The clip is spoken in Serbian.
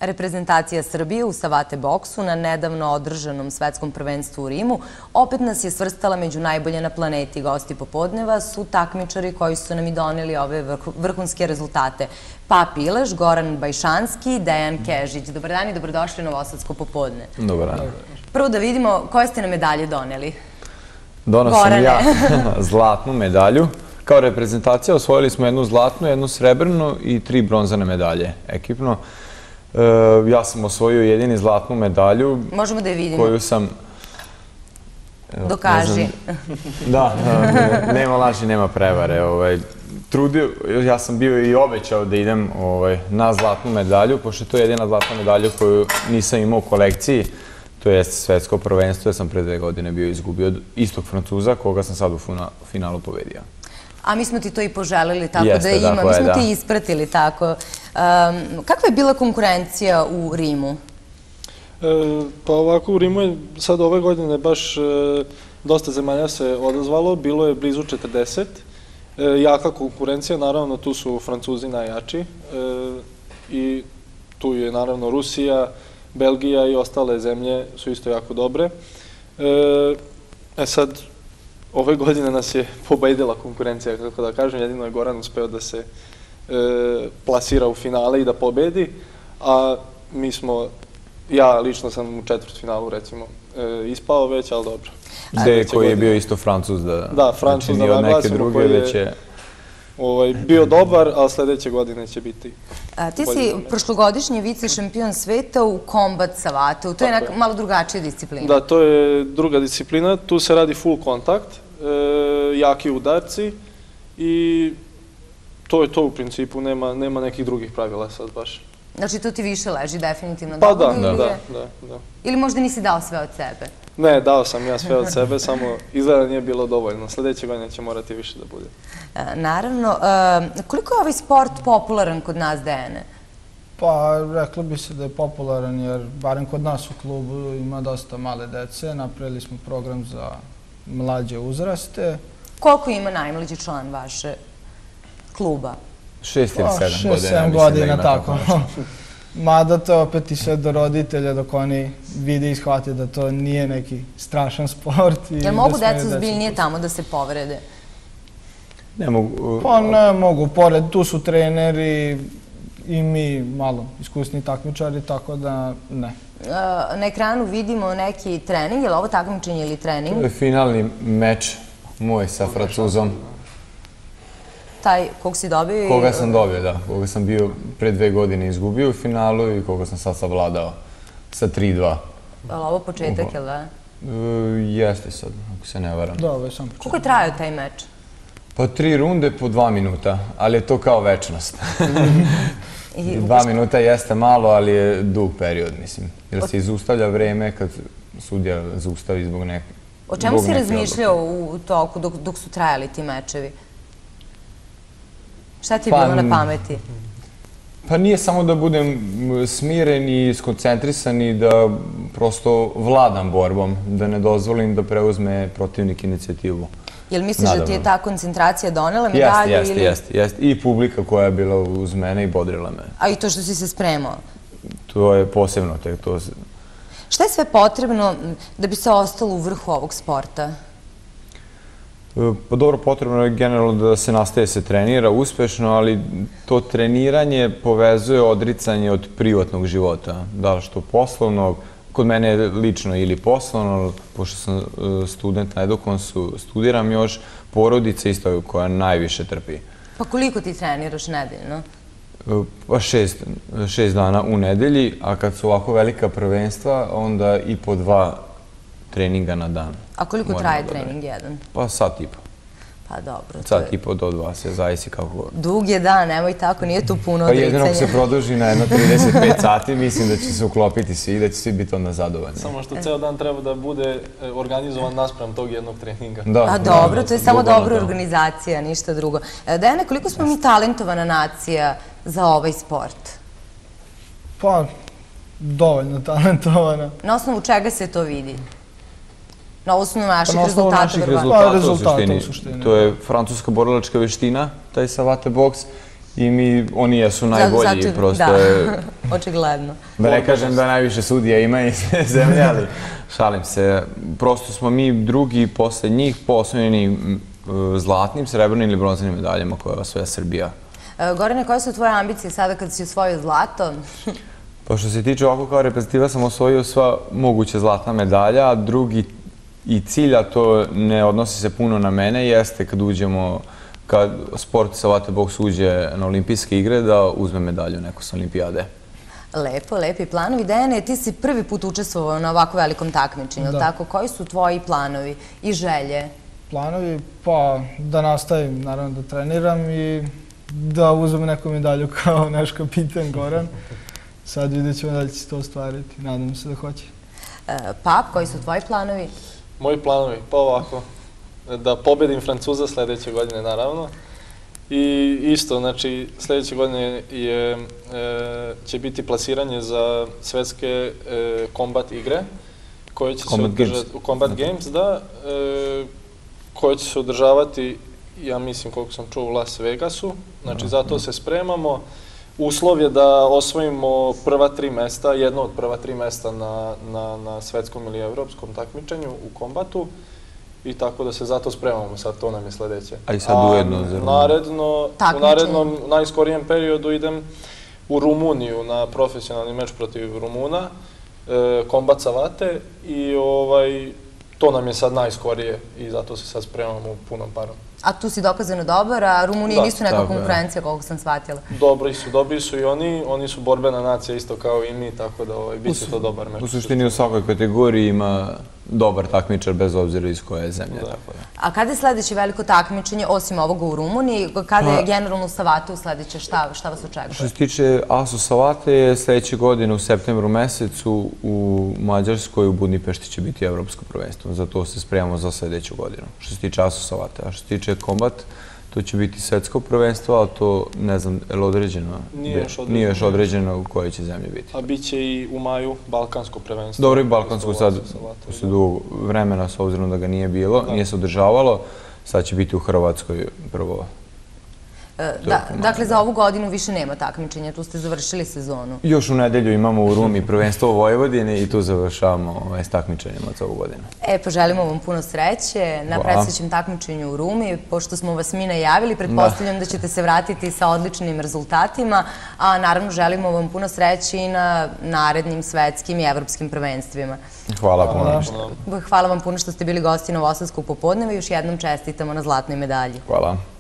Reprezentacija Srbije u savate boksu na nedavno održanom svetskom prvenstvu u Rimu opet nas je svrstala među najbolje na planeti. Gosti popodneva su takmičari koji su nam i doneli ove vrhunske rezultate. Pap Ileš, Goran Bajšanski, Dejan Kežić. Dobar dan i dobrodošli u Novosadsko popodne. Dobar dan. Prvo da vidimo koje ste nam medalje doneli. Donao sam ja zlatnu medalju. Kao reprezentacija osvojili smo jednu zlatnu, jednu srebrnu i 3 bronzane medalje ekipno. Ja sam osvojio jedini zlatnu medalju. Možemo da je vidimo. Koju sam... Dokaži. Da, nema laži, nema prevare. Ja sam bio i obećao da idem na zlatnu medalju, pošto to je jedina zlatna medalja koju nisam imao u kolekciji. To je svetsko prvenstvo, ja sam pre 2 godine bio izgubio od istog Francuza, koga sam sad u finalu pobedio. A mi smo ti to i poželili, tako da ima. Mi smo ti ispratili, tako. Kakva je bila konkurencija u Rimu? Pa ovako, u Rimu je sad ove godine baš dosta zemalja se odazvalo, bilo je blizu 40. Jaka konkurencija, naravno tu su Francuzi najjači i tu je naravno Rusija, Belgija i ostale zemlje su isto jako dobre. Sad, ove godine nas je pobedila konkurencija, kako da kažem, jedino je Goran uspeo da se plasira u finale i da pobedi, a mi smo, ja lično sam u četvrtfinalu recimo ispao već, ali dobro. Koji je bio isto Francuz, da, Francuz da naglasimo, koji je bio dobar, a sledeće godine će biti. Ti si prošlogodišnji vice šampion sveta u kombat savatu, to je malo drugačija disciplina. Da, to je druga disciplina, tu se radi full kontakt, jaki udarci i to je to u principu, nema nekih drugih pravila sad baš. Znači to ti više leži definitivno? Pa da. Ili možda nisi dao sve od sebe? Ne, dao sam ja sve od sebe, samo izgleda nije bilo dovoljno. Sledeće godine će morati više da bude. Naravno. Koliko je ovaj sport popularan kod nas, Dejane? Pa, reklo bi se da je popularan jer, barem kod nas u klubu, ima dosta male dece. Napravili smo program za mlađe uzraste. Koliko ima najmlađi član vaše kluba? 6 ili 7 godina. 6-7 godina, tako. Mada to opet i sve do roditelja dok oni vide i shvate da to nije neki strašan sport. Jel mogu deca zbiljnije tamo da se povrede? Ne mogu. Pa ne mogu, pored tu su treneri i mi malo iskusni takmičari, tako da ne. Na ekranu vidimo neki trening, je li ovo takmičenje ili trening? To je finalni meč moj sa Francuzom. Taj kog si dobio? Koga sam dobio, da. Koga sam bio pre 2 godine izgubio u finalu i koga sam sad savladao sa 3-2. Je li ovo početak, jel da? Jeste sad, ako se ne varam. Da, ovo je sam početak. Koliko je trajao taj meč? Pa 3 runde po 2 minuta, ali je to kao večnost. 2 minuta jeste malo, ali je dug period, mislim. Jer se izustavlja vreme kad sudija zaustavi zbog neke... O čemu si razmišljao u toku dok su trajali ti mečevi? Šta ti je bilo na pameti? Pa nije samo da budem smiren i skoncentrisan i da prosto vladam borbom, da ne dozvolim da preuzme protivnik inicijativu. Jel misliš da ti je ta koncentracija donela medalju? Jeste. I publika koja je bila uz mene i bodrila me. A i to što si se spremao? To je posebno. Šta je sve potrebno da bi se ostalo u vrhu ovog sporta? Pa dobro, potrebno je generalno da se nastaje se trenira uspešno, ali to treniranje povezuje odricanje od privatnog života. Da li što poslovnog, kod mene je lično ili poslovno, pošto sam student na Edukonsu, studiram još, porodica isto koja najviše trpi. Pa koliko ti treniraš nedeljno? Pa 6 dana u nedelji, a kad su ovako velika prvenstva, onda i po 2 treninga na dan. A koliko traje trening jedan? Pa sat i po. Pa dobro. Sat i po do 2, se zavisi kako... Dug je dan, nemoj tako, nije tu puno odricanja. Pa jedino ako se produži na jedno 35 sati, mislim da će se uklopiti svi i da će svi biti onda zadovoljni. Samo što ceo dan treba da bude organizovan naspram tog jednog treninga. A dobro, to je samo dobra organizacija, ništa drugo. Dejane, koliko smo mi talentovana nacija za ovaj sport? Pa, dovoljno talentovana. Na osnovu čega se to vidi? Na osnovu naših rezultata? Na osnovu naših rezultata u suštini. To je francuska borilačka veština, taj savate boks, i oni jesu najbolji, prosto je očigledno. Da ne kažem da najviše sudija ima i sve zemlje, ali šalim se. Prosto smo mi drugi posle njih posljednjeni zlatnim, srebrnim ili bronzanim medaljama koje osvaja Srbija. Gorane, koje su tvoje ambicije sada kad si osvojio zlato? Pa što se tiče ovako kao reprezentativa sam osvojio sva moguća zlatna medalja, a drugi i cilj, a to ne odnosi se puno na mene, jeste kad sport savate boks uđe na olimpijske igre, da uzme medalju neko sa olimpijade. Lepo, lepi planovi. Dejane, ti si prvi put učestvovao na ovako velikom takmičenju, ili tako? Koji su tvoji planovi i želje? Planovi, pa da nastavim, naravno da treniram i da uzmem neku medalju kao naš kapitan Goran. Sad vidjet ćemo da će se to ostvariti, nadam se da hoće. Pap, koji su tvoji planovi? Moji planovi, pa ovako, da pobedim Francuza sledeće godine, naravno. I isto, znači, sledeće godine će biti plasiranje za svetske kombat igre, koje će se održati u Combat Games, da, koje će se održavati, ja mislim, koliko sam čuo, u Las Vegasu. Znači, zato se spremamo. Uslov je da osvojimo prva 3 mesta, jedno od prva 3 mesta na svetskom ili evropskom takmičenju u kombatu. I tako da se zato spremamo, sad to nam je sledeće. A i sad ujedno za Rumuniju? U narednom, najskorijem periodu idem u Rumuniju na profesionalni meč protiv Rumuna, kombat savate i to nam je sad najskorije i zato se sad spremamo u punom parom. A tu si dokazano dobar, a Rumuniji nisu neka konkurencija, koliko sam shvatila. Dobri su i oni su borbena nacija isto kao i mi, tako da bit će to dobar meč. U suštini u svakoj kategoriji ima dobar takmičar bez obzira iz koje zemlje. A kada je sledeće veliko takmičenje, osim ovoga u Rumuniji, kada je generalno savate u sledeće, šta vas očekuje? Što se tiče ASO savate je sledeće godine u septembru mesecu u Mađarskoj, u Budimpešti će biti evropsko prvenstvo. Za to se spremamo za sledeću godinu. Što se tiče ASO savate, a što se tiče kombat, to će biti svetsko prvenstvo, ali to ne znam, je li određeno? Nije još određeno u kojoj će zemlje biti. A bit će i u maju balkansko prvenstvo. Dobro, i balkansko sad, posle dugog vremena, s obzirom da ga nije bilo, nije se održavalo, sad će biti u Hrvatskoj prvo. Dakle, za ovu godinu više nema takmičenja, tu ste završili sezonu. Još u nedelju imamo u Rumi prvenstvo u Vojvodini i tu završavamo s takmičenjima za ovu godinu. Pa želimo vam puno sreće na predstojećem takmičenju u Rumi. Pošto smo vas mi najavili, pretpostavljam da ćete se vratiti sa odličnim rezultatima, a naravno želimo vam puno sreće i na narednim svetskim i evropskim prvenstvima. Hvala puno. Hvala vam puno što ste bili gosti Novosadskog popodneva i još jednom čestitamo na zlatnoj medalji. Hvala.